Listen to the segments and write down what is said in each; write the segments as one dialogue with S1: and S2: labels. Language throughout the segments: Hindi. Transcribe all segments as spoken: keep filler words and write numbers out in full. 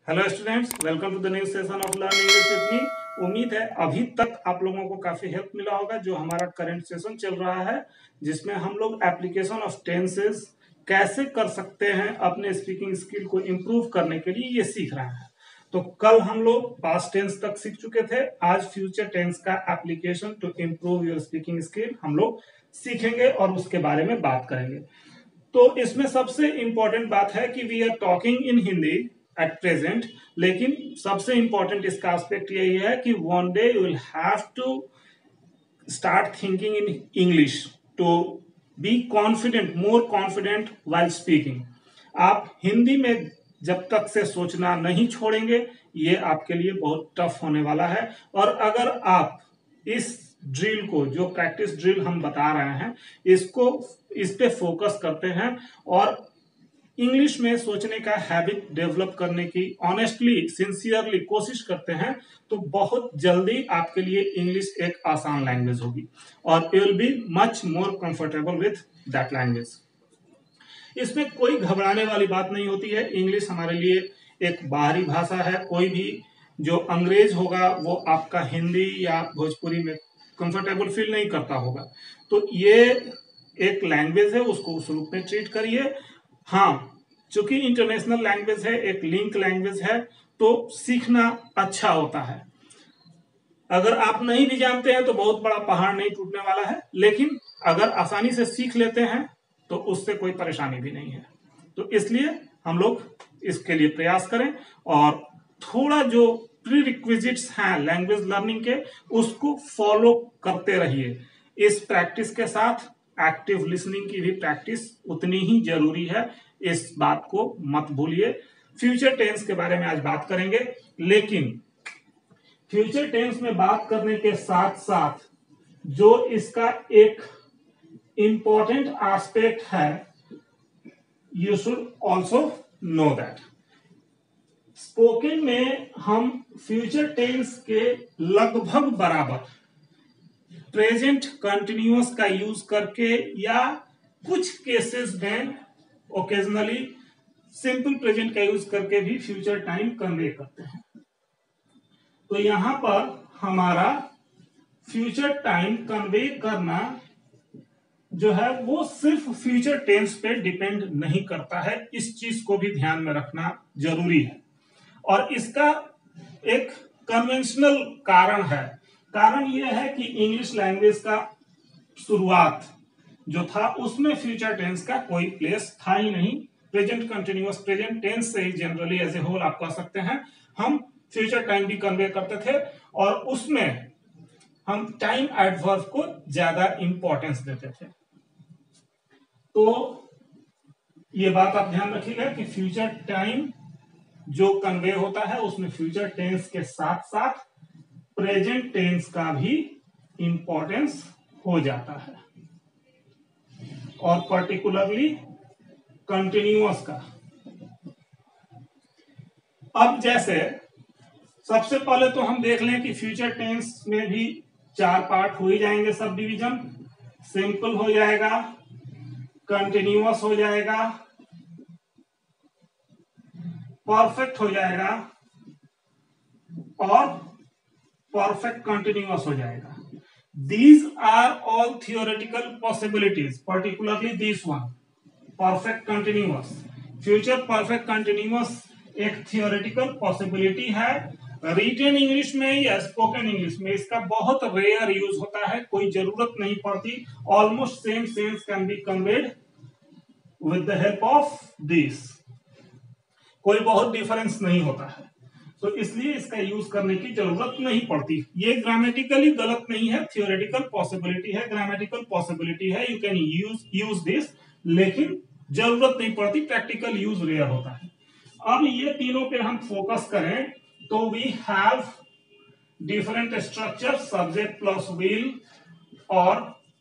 S1: Hello students, welcome to the new session of learn English with me. उम्मीद है अभी तक आप लोगों को काफी हेल्प मिला होगा। जो हमारा करंट सेशन चल रहा है जिसमें हम लोग एप्लीकेशन ऑफ टेंसेस कैसे कर सकते हैं अपने स्पीकिंग स्किल को इम्प्रूव करने के लिए ये सीख रहे हैं। तो कल हम लोग पास्ट टेंस तक सीख चुके थे। आज फ्यूचर टेंस का application to improve your speaking skill हम लोग सीखेंगे और उसके बारे में बात करेंगे। तो इसमें सबसे इंपॉर्टेंट बात है कि we are talking in Hindi at present, लेकिन सबसे इंपॉर्टेंट इसका एस्पेक्ट यही है कि one day you will have to start thinking in English to be confident, more confident while speaking. आप हिंदी में जब तक से सोचना नहीं छोड़ेंगे ये आपके लिए बहुत टफ होने वाला है। और अगर आप इस ड्रिल को, जो प्रैक्टिस ड्रिल हम बता रहे हैं, इसको इस पे फोकस करते हैं और इंग्लिश में सोचने का हैबिट डेवलप करने की ऑनेस्टली, सिंसियरली कोशिश करते हैं, तो बहुत जल्दी आपके लिए इंग्लिश एक आसान लैंग्वेज होगी और you will be much more comfortable with that language. इसमें कोई घबराने वाली बात नहीं होती है। इंग्लिश हमारे लिए एक बाहरी भाषा है। कोई भी जो अंग्रेज होगा वो आपका हिंदी या भोजपुरी में कंफर्टेबल फील नहीं करता होगा। तो ये एक लैंग्वेज है, उसको उस रूप में ट्रीट करिए। हाँ, चूंकि इंटरनेशनल लैंग्वेज है, एक लिंक लैंग्वेज है, तो सीखना अच्छा होता है। अगर आप नहीं भी जानते हैं तो बहुत बड़ा पहाड़ नहीं टूटने वाला है, लेकिन अगर आसानी से सीख लेते हैं तो उससे कोई परेशानी भी नहीं है। तो इसलिए हम लोग इसके लिए प्रयास करें और थोड़ा जो प्री रिक्विजिट्स हैं लैंग्वेज लर्निंग के, उसको फॉलो करते रहिए। इस प्रैक्टिस के साथ एक्टिव लिसनिंग की भी प्रैक्टिस उतनी ही जरूरी है, इस बात को मत भूलिए। फ्यूचर टेंस के बारे में आज बात करेंगे, लेकिन फ्यूचर टेंस में बात करने के साथ साथ जो इसका एक इंपॉर्टेंट एस्पेक्ट है, you should also know that. Spoken में हम फ्यूचर टेंस के लगभग बराबर प्रेजेंट कंटिन्यूअस का यूज करके या कुछ केसेस में ओकेजनली सिंपल प्रेजेंट का यूज करके भी फ्यूचर टाइम कन्वे करते हैं। तो यहां पर हमारा फ्यूचर टाइम कन्वे करना जो है वो सिर्फ फ्यूचर टेंस पे डिपेंड नहीं करता है। इस चीज को भी ध्यान में रखना जरूरी है और इसका एक कन्वेंशनल कारण है। कारण यह है कि इंग्लिश लैंग्वेज का शुरुआत जो था उसमें फ्यूचर टेंस का कोई प्लेस था ही नहीं। प्रेजेंट कंटिन्यूअस, प्रेजेंट टेंस से ही जनरली एज ए होल आप कह सकते हैं हम फ्यूचर टाइम भी कन्वे करते थे और उसमें हम टाइम एडवर्ब को ज्यादा इंपॉर्टेंस देते थे। तो ये बात आप ध्यान रखिएगा कि फ्यूचर टाइम जो कन्वे होता है उसमें फ्यूचर टेंस के साथ साथ प्रेजेंट टेंस का भी इंपॉर्टेंस हो जाता है और पर्टिकुलरली कंटिन्यूअस का। अब जैसे सबसे पहले तो हम देख लें कि फ्यूचर टेंस में भी चार पार्ट हो ही जाएंगे। सब डिवीजन सिंपल हो जाएगा, कंटिन्यूअस हो जाएगा, परफेक्ट हो जाएगा और परफेक्ट कंटिन्यूअस हो जाएगा। These are all theoretical possibilities, particularly this one, perfect continuous. Future perfect continuous एक theoretical possibility है। रिटन इंग्लिश में या स्पोकन इंग्लिश में इसका बहुत रेयर यूज होता है, कोई जरूरत नहीं पड़ती। Almost same sense can be conveyed with the help of this, कोई बहुत डिफरेंस नहीं होता है, तो इसलिए इसका यूज करने की जरूरत नहीं पड़ती। ये ग्रामेटिकली गलत नहीं है, थियोरेटिकल पॉसिबिलिटी है, ग्रामेटिकल पॉसिबिलिटी है, you can use use this, लेकिन जरूरत नहीं पड़ती, प्रैक्टिकल यूज रेयर होता है। अब ये तीनों पे हम फोकस करें तो we have different structure, subject plus will और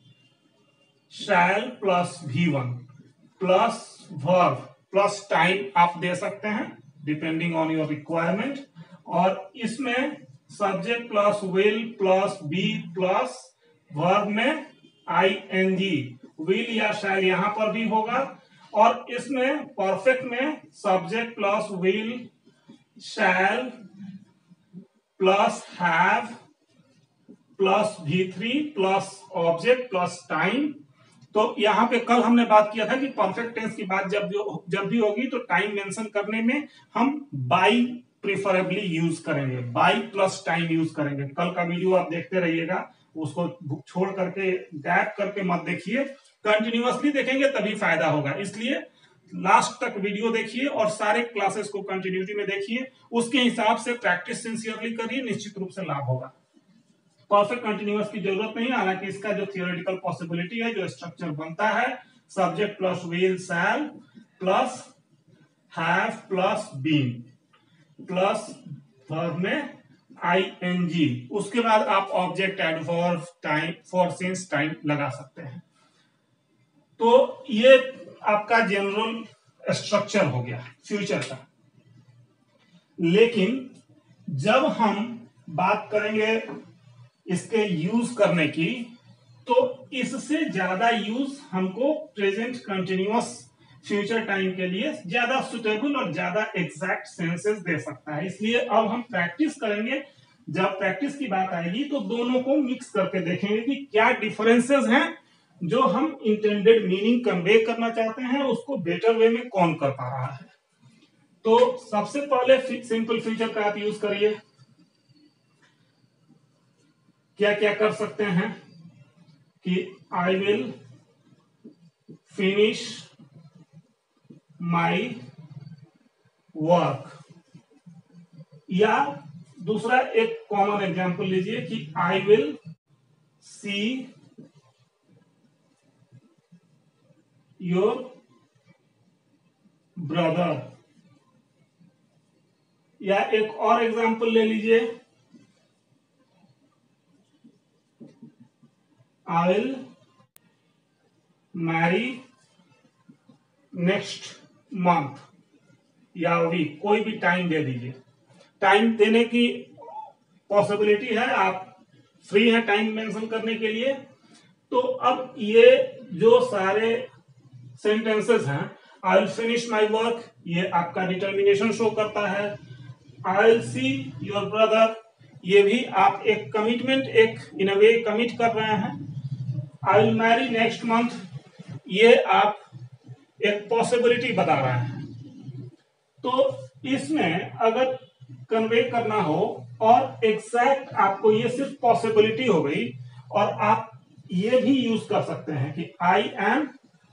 S1: shall plus V one plus verb plus time आप दे सकते हैं डिपेंडिंग ऑन योर रिक्वायरमेंट। और इसमें subject plus will plus be plus verb में आई एन जी, विल या शैल यहां पर भी होगा। और इसमें परफेक्ट में subject plus will shall plus have plus V three plus object plus time. तो यहां पे कल हमने बात किया था कि परफेक्ट टेंस की बात जब भी जब भी होगी तो टाइम मेंशन करने में हम बाई प्रिफरेबली यूज करेंगे, बाई प्लस टाइम यूज करेंगे। कल का वीडियो आप देखते रहिएगा, उसको छोड़ करके गैप करके मत देखिए, कंटिन्यूअसली देखेंगे तभी फायदा होगा। इसलिए लास्ट तक वीडियो देखिए और सारे क्लासेस को कंटिन्यूटी में देखिए, उसके हिसाब से प्रैक्टिस सिंसियरली करिए, निश्चित रूप से लाभ होगा। परफेक्ट कंटिन्यूअस की जरूरत नहीं, हालांकि इसका जो थियोरेटिकल पॉसिबिलिटी है, जो स्ट्रक्चर बनता है, subject plus will shall plus have plus been plus verb में आई एन जी, उसके बाद आप object adverb time for since time लगा सकते हैं। तो ये आपका जनरल स्ट्रक्चर हो गया फ्यूचर का। लेकिन जब हम बात करेंगे इसके यूज करने की, तो इससे ज्यादा यूज हमको प्रेजेंट कंटिन्यूअस फ्यूचर टाइम के लिए ज्यादा सुटेबल और ज्यादा एग्जैक्ट सेंसेस दे सकता है। इसलिए अब हम प्रैक्टिस करेंगे, जब प्रैक्टिस की बात आएगी तो दोनों को मिक्स करके देखेंगे कि क्या डिफरेंसेस हैं, जो हम इंटेंडेड मीनिंग कन्वे करना चाहते हैं उसको बेटर वे में कौन कर पा रहा है। तो सबसे पहले सिंपल फ्यूचर का आप यूज करिए। क्या क्या कर सकते हैं कि I will finish my work, या दूसरा एक कॉमन एग्जांपल लीजिए कि I will see your brother, या एक और एग्जांपल ले लीजिए, I will marry next month, या वीक, कोई भी टाइम दे दीजिए। टाइम देने की पॉसिबिलिटी है, आप फ्री हैं टाइम मेंशन करने के लिए। तो अब ये जो सारे सेंटेंसेस हैं, I will finish my work, ये आपका डिटर्मिनेशन शो करता है। I will see your brother, ये भी आप एक कमिटमेंट, एक इन अ वे कमिट कर रहे हैं। I will marry next month, ये आप एक पॉसिबिलिटी बता रहे हैं। तो इसमें अगर कन्वे करना हो और एग्जैक्ट आपको, ये सिर्फ पॉसिबिलिटी हो गई, और आप ये भी यूज कर सकते हैं कि I am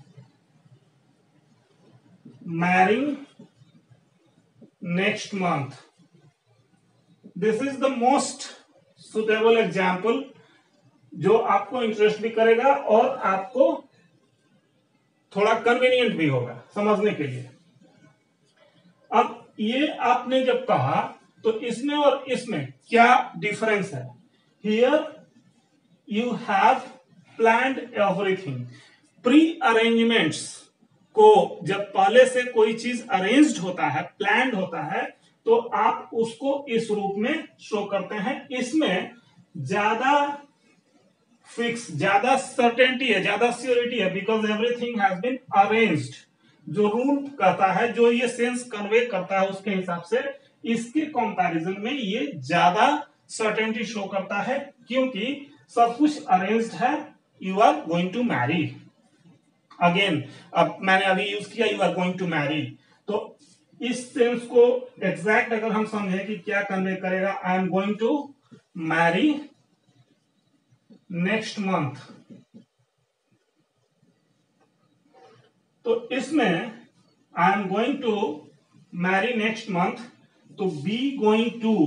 S1: marrying next month. This is the most suitable example, जो आपको इंटरेस्ट भी करेगा और आपको थोड़ा कन्वीनियंट भी होगा समझने के लिए। अब ये आपने जब कहा तो इसमें और इसमें क्या डिफरेंस है? Here you have planned everything. Pre arrangements को, जब पहले से कोई चीज अरेंज्ड होता है, प्लान्ड होता है, तो आप उसको इस रूप में शो करते हैं। इसमें ज्यादा फिक्स, ज्यादा सर्टेनिटी है, ज्यादा श्योरिटी है, because everything has been arranged. जो रूल कहता है, जो ये सेंस कन्वे करता है, उसके हिसाब से इसके कंपैरिजन में ये ज्यादा सर्टेनिटी शो करता है, क्योंकि सब कुछ अरेंज्ड है। You are going to marry, again अब मैंने अभी यूज किया you are going to marry. तो इस सेंस को एग्जैक्ट अगर हम समझें कि क्या कन्वे करेगा, I am going to marry next month, तो इसमें I am going to marry next month, तो be going to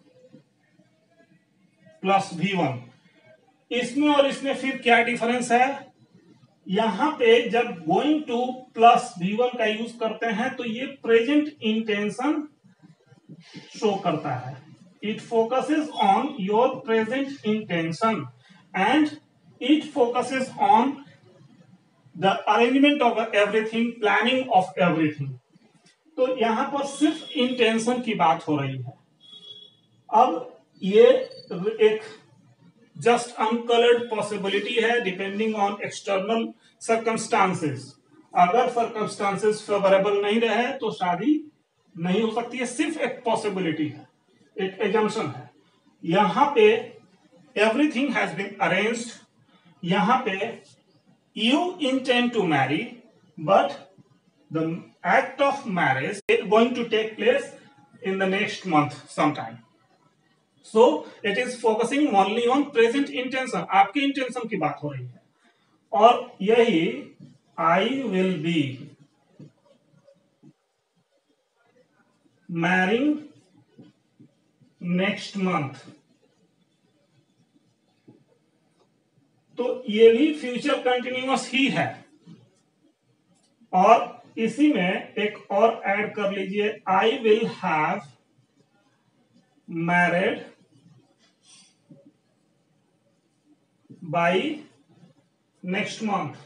S1: plus V one. इसमें और इसमें फिर क्या डिफरेंस है? यहां पे जब going to plus V one का यूज करते हैं तो ये प्रेजेंट इंटेंशन शो करता है। It focuses on your present intention and it focuses on the arrangement of everything, planning of everything. तो यहां पर सिर्फ इंटेंशन की बात हो रही है। अब ये एक जस्ट अनकलर्ड पॉसिबिलिटी है, डिपेंडिंग ऑन एक्सटर्नल सर्कमस्टांसेस। अगर सर्कमस्टांसेस फेवरेबल नहीं रहे तो शादी नहीं हो सकती है, सिर्फ एक पॉसिबिलिटी है, एक एजम्पशन है। यहां पे एवरीथिंग हैज बीन अरेंज्ड, यहां पे you intend to marry but the act of marriage is going to take place in the next month sometime. So it is focusing only on present intention, आपके इंटेंशन की बात हो रही है। और यही I will be marrying next month, तो ये भी फ्यूचर कंटिन्यूअस ही है। और इसी में एक और ऐड कर लीजिए, I will have married by next month.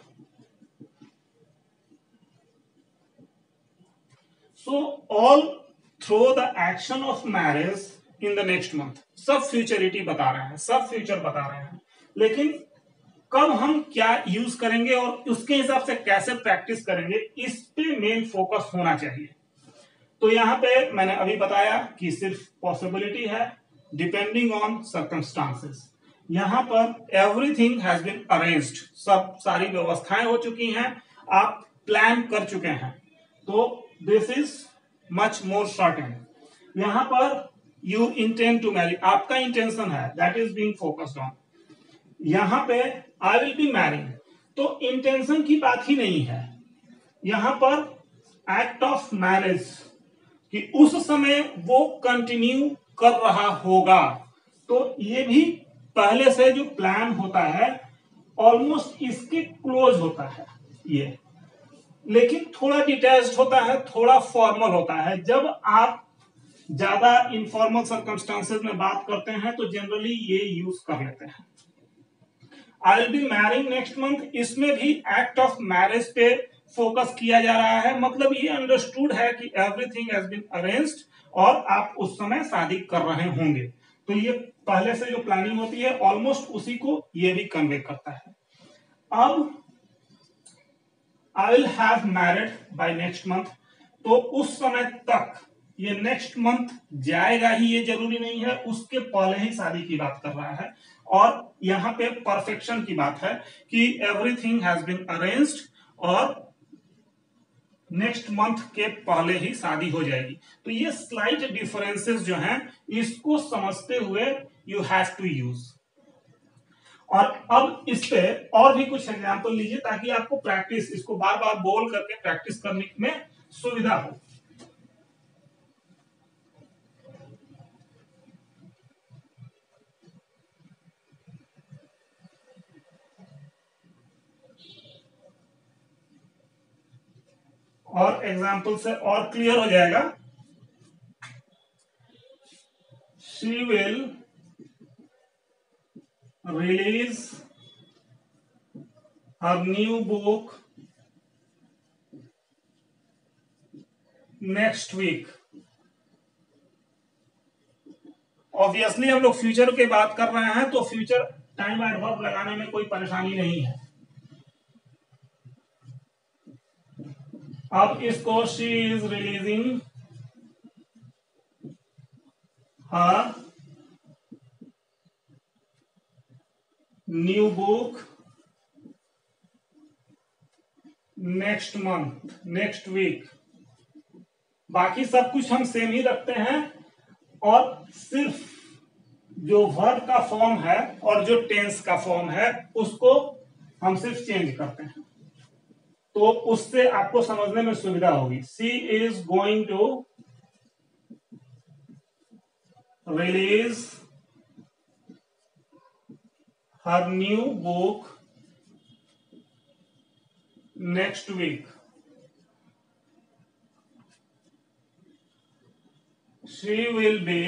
S1: So all through the action of marriage in the next month, सब फ्यूचरिटी बता रहे हैं, सब फ्यूचर बता रहे हैं, लेकिन कब हम क्या यूज करेंगे और उसके हिसाब से कैसे प्रैक्टिस करेंगे, इस पे मेन फोकस होना चाहिए। तो यहां पे मैंने अभी बताया कि सिर्फ पॉसिबिलिटी है, डिपेंडिंग ऑन सर्कमस्टांसेस। यहां पर एवरीथिंग हैज बीन अरेंज्ड, सब सारी व्यवस्थाएं हो चुकी हैं, आप प्लान कर चुके हैं, तो this is much more certain. यहां पर यू इंटेंड टू मैरी, आपका इंटेंशन है, that is being focused on. यहां पे आई विल बी मैरिंग, तो इंटेंशन की बात ही नहीं है, यहां पर एक्ट ऑफ मैरिज कि उस समय वो कंटिन्यू कर रहा होगा, तो ये भी पहले से जो प्लान होता है ऑलमोस्ट इसके क्लोज होता है ये, लेकिन थोड़ा डिटैच्ड होता है, थोड़ा फॉर्मल होता है। जब आप ज्यादा इनफॉर्मल सर्कमस्टांसेस में बात करते हैं तो जनरली ये यूज कर लेते हैं। I will be marrying next month, इसमें भी एक्ट ऑफ मैरिज पे फोकस किया जा रहा है, मतलब ये अंडरस्टूड है कि एवरीथिंग हैज बीन अरेंज्ड और आप उस समय शादी कर रहे होंगे, तो ये पहले से जो प्लानिंग होती है ऑलमोस्ट उसी को ये भी कन्वे करता है। अब I will have married by next month, तो उस समय तक, ये नेक्स्ट मंथ जाएगा ही ये जरूरी नहीं है, उसके पहले ही शादी की बात कर रहा है। और यहां पे परफेक्शन की बात है कि एवरीथिंग हैज बीन अरेंज्ड और नेक्स्ट मंथ के पहले ही शादी हो जाएगी। तो ये स्लाइट डिफरेंसेस जो हैं, इसको समझते हुए यू हैव टू यूज। और अब इस पे और भी कुछ एग्जांपल लीजिए ताकि आपको प्रैक्टिस, इसको बार बार बोल करके प्रैक्टिस करने में सुविधा हो। और एग्जांपल से और क्लियर हो जाएगा। She will release her new book next week. Obviously हम लोग फ्यूचर की बात कर रहे हैं, तो फ्यूचर टाइम एडवर्ब लगाने में कोई परेशानी नहीं है। अब इसको she is releasing her new book next month, next week. बाकी सब कुछ हम सेम ही रखते हैं और सिर्फ जो वर्ब का फॉर्म है और जो टेंस का फॉर्म है उसको हम सिर्फ चेंज करते हैं, तो उससे आपको समझने में सुविधा होगी। She is going to release her new book next week. She will be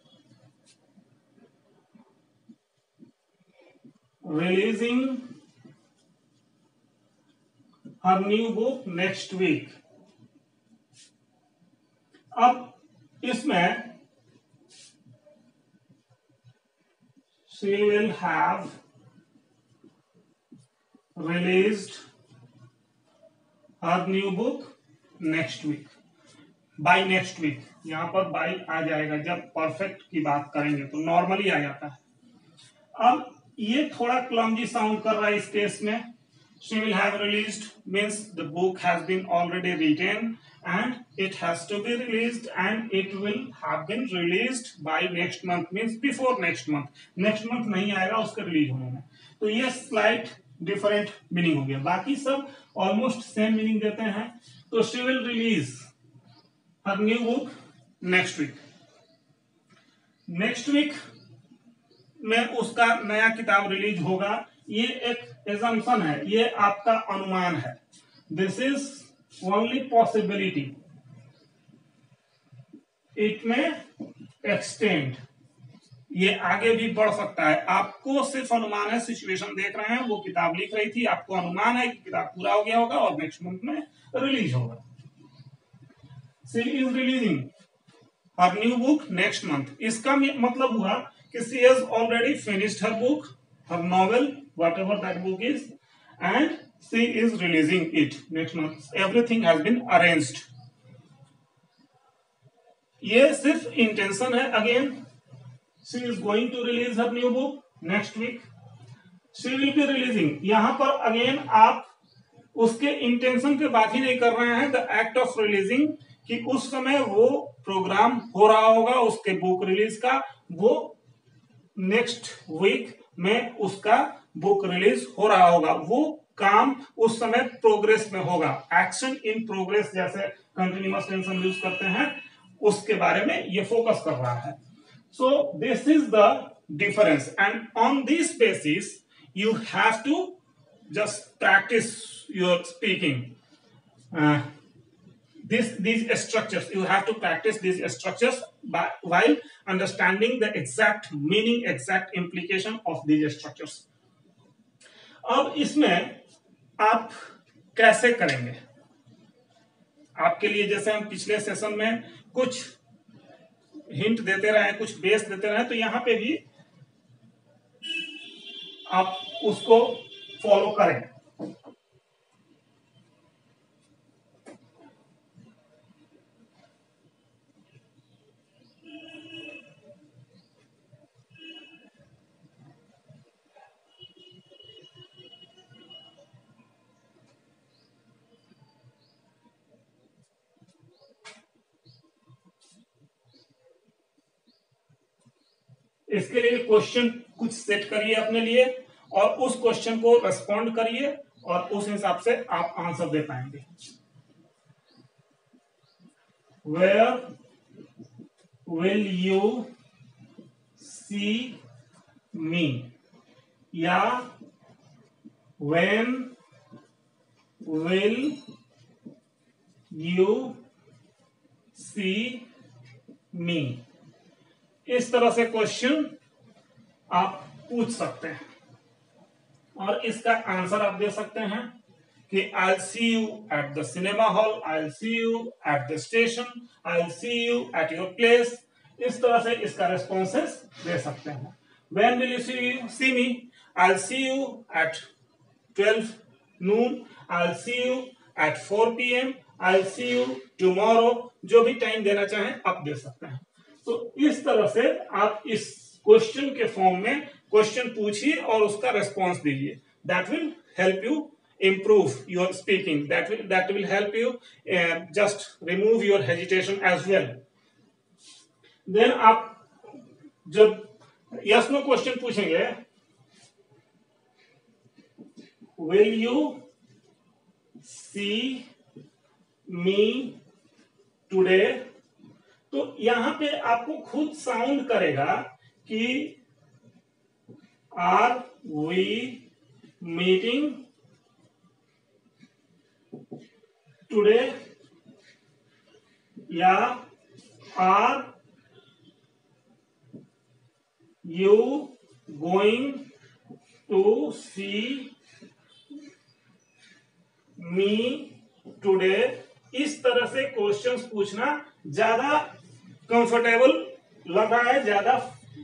S1: releasing her new book next week। अब इसमें she will have released her new book next week। By next week, यहाँ पर बाय आ जाएगा जब परफेक्ट की बात करेंगे तो नॉर्मली आ जाता है। अब ये थोड़ा क्लमजी साउंड कर रहा है इस केस में। She will have released means the book has been already written and it has to be released and it will have been released by next month means before next month. Next month नहीं आएगा उसके रिलीज होने में, तो ये स्लाइट डिफरेंट मीनिंग हो गया, बाकी सब ऑलमोस्ट सेम मीनिंग देते हैं। तो she will release her new book next week. Next week में उसका नया किताब रिलीज होगा, ये एक एजम्पशन है, ये आपका अनुमान है। This is only possibility, it may extend, ये आगे भी बढ़ सकता है। आपको सिर्फ अनुमान है, सिचुएशन देख रहे हैं, वो किताब लिख रही थी, आपको अनुमान है कि किताब पूरा हो गया होगा और नेक्स्ट मंथ में रिलीज होगा। She is releasing her new book next month, इसका मतलब हुआ कि she has already finished her book, her novel, whatever that book is, and she is releasing it next month. Everything has been arranged. ये सिर्फ इंटेंशन है। Again she is going to release her new book next week. She will be releasing. यहाँ पर अगेन आप उसके इंटेंशन की बात ही नहीं कर रहे हैं, द एक्ट ऑफ रिलीजिंग, कि उस समय वो प्रोग्राम हो रहा होगा उसके बुक रिलीज का, वो नेक्स्ट वीक में उसका बुक रिलीज हो रहा होगा, वो काम उस समय प्रोग्रेस में होगा। एक्शन इन प्रोग्रेस जैसे कंटिन्यूअस टेंस हम यूज करते हैं, उसके बारे में ये फोकस कर रहा है। So this is the difference and on this basis you have to just practise your speaking. This, these structures, you have to practice these structures by, while understanding the exact meaning, exact implication of these structures. अब इसमें आप कैसे करेंगे? आपके लिए जैसे हम पिछले सेशन में कुछ हिंट देते रहे, कुछ बेस देते रहे, तो यहां पे भी आप उसको फॉलो करें। इसके लिए क्वेश्चन कुछ सेट करिए अपने लिए और उस क्वेश्चन को रेस्पॉन्ड करिए और उस हिसाब से आप आंसर दे पाएंगे। Where will you see me, या when will you see me, इस तरह से क्वेश्चन आप पूछ सकते हैं और इसका आंसर आप दे सकते हैं कि I will see you at the cinema hall, I will see you at the station, I will see you at your place. इस तरह से इसका रेस्पॉन्सेस दे सकते हैं। When will you see see me, I will see you at twelve noon, I will see you at four P M, I will see you tomorrow, जो भी टाइम देना चाहें आप दे सकते हैं। तो इस तरह से आप इस क्वेश्चन के फॉर्म में क्वेश्चन पूछिए और उसका रेस्पॉन्स दीजिए। That will help you improve your speaking, that will that will help you uh, just remove your hesitation as well. Then आप जब yes no question पूछेंगे, will you see me today, तो यहां पे आपको खुद साउंड करेगा कि आर वी मीटिंग टुडे, या are you going to see me today. इस तरह से क्वेश्चंस पूछना ज्यादा कंफर्टेबल लग रहा है, ज्यादा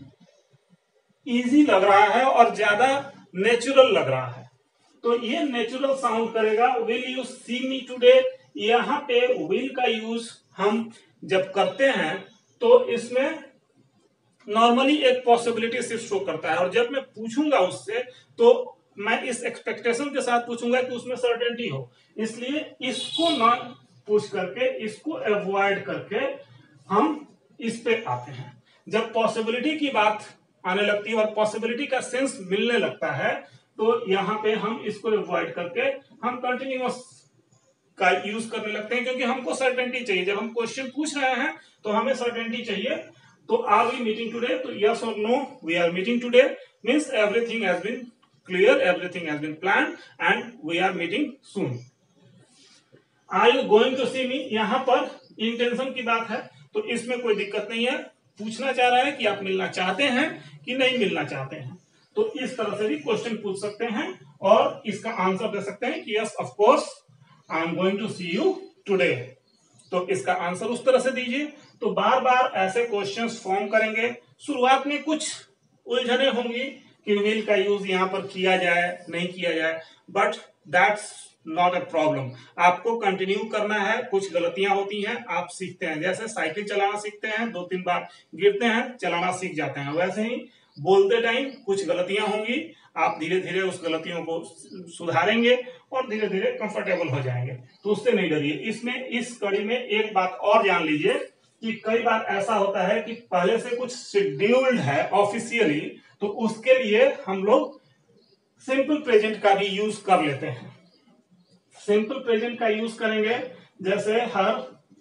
S1: इजी लग रहा है और ज्यादा नेचुरल लग रहा है। तो ये नेचुरल साउंड करेगा। Will you see me today, यहाँ पे विल का यूज हम जब करते हैं तो इसमें नॉर्मली एक पॉसिबिलिटी सिर्फ शो करता है, और जब मैं पूछूंगा उससे तो मैं इस एक्सपेक्टेशन के साथ पूछूंगा कि उसमें सर्टेनिटी हो, इसलिए इसको ना पूछ करके, इसको अवॉइड करके हम इस पे आते हैं। जब पॉसिबिलिटी की बात आने लगती है और पॉसिबिलिटी का सेंस मिलने लगता है तो यहाँ पे हम इसको अवॉइड करके हम कंटिन्यूअस का यूज करने लगते हैं, क्योंकि हमको सर्टेनिटी चाहिए। जब हम क्वेश्चन पूछ रहे हैं तो हमें सर्टेनिटी चाहिए। तो आर वी मीटिंग टुडे, तो यस और no, we are meeting today means everything has been clear, everything has been planned and we are meeting soon. Are you going to see me, यहां पर इंटेंशन की बात है तो इसमें कोई दिक्कत नहीं है। पूछना चाह रहा है कि आप मिलना चाहते हैं कि नहीं मिलना चाहते हैं, तो इस तरह से भी क्वेश्चन पूछ सकते हैं और इसका आंसर दे सकते हैं कि yes of course I am going to see you today. तो इसका आंसर उस तरह से दीजिए। तो बार बार ऐसे क्वेश्चंस फॉर्म करेंगे। शुरुआत में कुछ उलझने होंगी कि विल का यूज यहां पर किया जाए नहीं किया जाए, but that's not a problem. आपको कंटिन्यू करना है। कुछ गलतियां होती हैं, आप सीखते हैं, जैसे साइकिल चलाना सीखते हैं, दो तीन बार गिरते हैं, चलाना सीख जाते हैं, वैसे ही बोलते टाइम कुछ गलतियां होंगी, आप धीरे धीरे उस गलतियों को सुधारेंगे और धीरे धीरे कंफर्टेबल हो जाएंगे। तो उससे नहीं डरिए। इसमें इस कड़ी में एक बात और जान लीजिए कि कई बार ऐसा होता है कि पहले से कुछ शेड्यूल्ड है ऑफिशियली, तो उसके लिए हम लोग सिंपल प्रेजेंट का भी यूज कर लेते हैं। सिंपल प्रेजेंट का यूज करेंगे, जैसे हर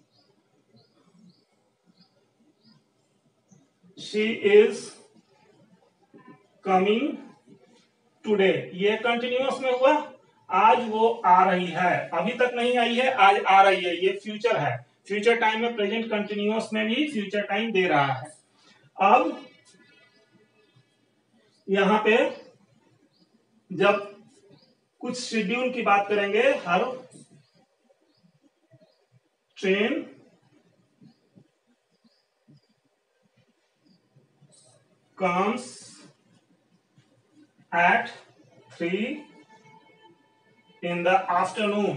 S1: शी इज कमिंग टुडे, ये कंटिन्यूअस में हुआ। आज वो आ रही है, अभी तक नहीं आई है, आज आ रही है, ये फ्यूचर है। फ्यूचर टाइम में प्रेजेंट कंटिन्यूअस में भी फ्यूचर टाइम दे रहा है। अब यहां पे जब कुछ शेड्यूल की बात करेंगे, हर train comes at three in the afternoon,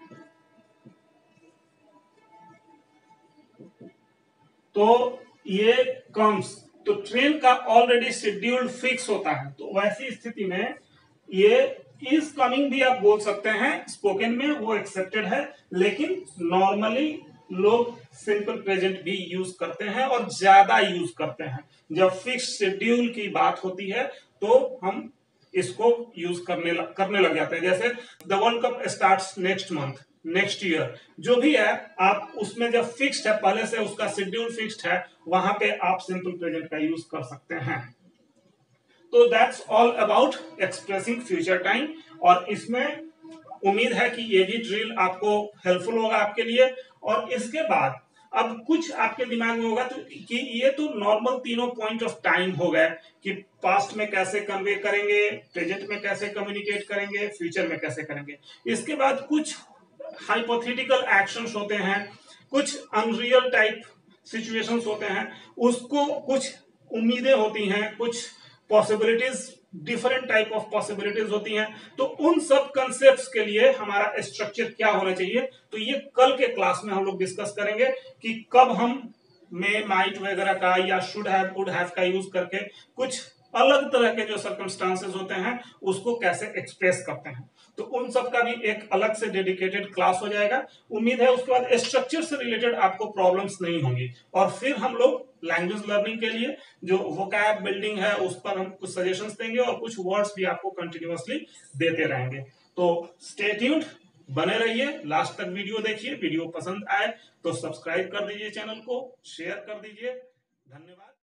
S1: तो ये comes, तो ट्रेन का ऑलरेडी शेड्यूल फिक्स होता है। तो वैसी स्थिति में ये इज कमिंग भी आप बोल सकते हैं, स्पोकन में वो एक्सेप्टेड है, लेकिन नॉर्मली लोग सिंपल प्रेजेंट भी यूज करते हैं और ज्यादा यूज करते हैं। जब फिक्स शेड्यूल की बात होती है तो हम इसको यूज करने लग, करने लग जाते हैं। जैसे the world cup starts next month, next year, जो भी है आप उसमें जब फिक्स्ड है, पहले से उसका शेड्यूल फिक्स्ड है, वहां पे आप सिंपल प्रेजेंट का यूज कर सकते हैं। तो that's all about expressing future time, और इसमें उम्मीद है कि ये भी ड्रिल आपको हेल्पफुल होगा आपके लिए। और इसके बाद अब कुछ आपके दिमाग में होगा तो कि ये तो नॉर्मल तीनों पॉइंट ऑफ टाइम हो गए कि पास्ट में कैसे कन्वे करेंगे, प्रेजेंट में कैसे कम्युनिकेट करेंगे, फ्यूचर में कैसे करेंगे। इसके बाद कुछ हाइपोथेटिकल एक्शंस होते हैं, कुछ अनरियल टाइप सिचुएशंस होते हैं, उसको कुछ उम्मीदें होती हैं, कुछ possibilities, different type of possibilities होती हैं। तो उन सब कंसेप्ट्स के लिए हमारा स्ट्रक्चर क्या होना चाहिए, तो ये कल के क्लास में हम लोग डिस्कस करेंगे कि कब हम मे, माइट वगैरह का या शुड हैव, वुड हैव का यूज करके कुछ अलग तरह के जो सर्कमस्टांसेस होते हैं उसको कैसे एक्सप्रेस करते हैं। तो उन सब का भी एक अलग से डेडिकेटेड क्लास हो जाएगा। उम्मीद है उसके बाद स्ट्रक्चर से रिलेटेड आपको प्रॉब्लम्स नहीं होंगी, और फिर हम लोग लैंग्वेज लर्निंग के लिए जो वोकैब बिल्डिंग है उस पर हम कुछ सजेशंस देंगे और कुछ वर्ड्स भी आपको कंटिन्यूअसली देते रहेंगे। तो स्टे ट्यून्ड, बने रहिए, लास्ट तक वीडियो देखिए। वीडियो पसंद आए तो सब्सक्राइब कर दीजिए, चैनल को शेयर कर दीजिए। धन्यवाद।